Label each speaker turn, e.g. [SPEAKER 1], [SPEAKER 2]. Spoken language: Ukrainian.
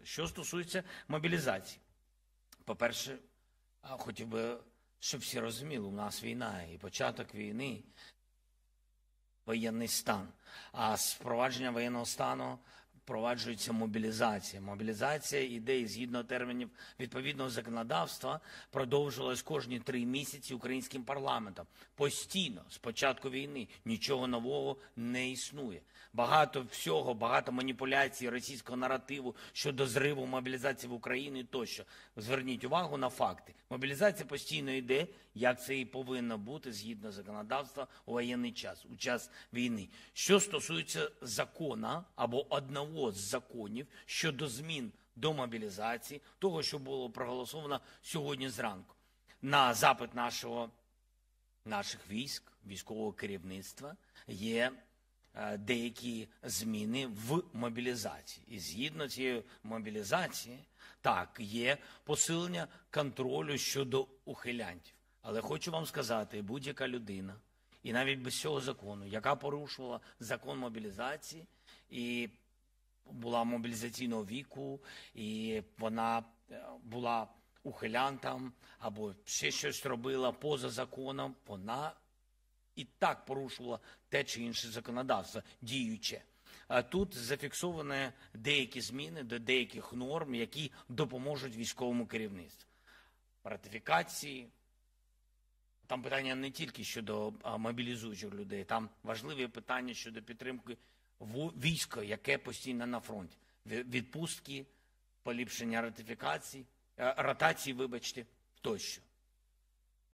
[SPEAKER 1] Що стосується мобілізації, по-перше, хотів би, щоб всі розуміли, у нас війна і початок війни, воєнний стан. А з впровадження воєнного стану впроваджується мобілізація. Мобілізація ідеї згідно термінів відповідного законодавства продовжувалась кожні 3 місяці українським парламентом. Постійно, з початку війни, нічого нового не існує. Багато всього, багато маніпуляцій російського наративу щодо зриву мобілізації в Україні тощо. Зверніть увагу на факти. Мобілізація постійно йде, як це і повинно бути згідно законодавства у воєнний час, у час війни. Що стосується закону або одного з законів щодо змін до мобілізації, того, що було проголосовано сьогодні зранку, на запит наших військ, військового керівництва, є деякі зміни в мобілізації. І згідно цієї мобілізації, так, є посилення контролю щодо ухилянтів. Але хочу вам сказати, будь-яка людина, і навіть без цього закону, яка порушувала закон мобілізації і була мобілізаційного віку, і вона була ухилянтом або ще щось робила поза законом, вона і так порушувала те чи інше законодавство діюче. Тут зафіксовані деякі зміни до деяких норм, які допоможуть військовому керівництву. Ратифікації, там питання не тільки щодо мобілізуючих людей, там важливі питання щодо підтримки війська, яке постійно на фронті. Відпустки, поліпшення ротації, тощо.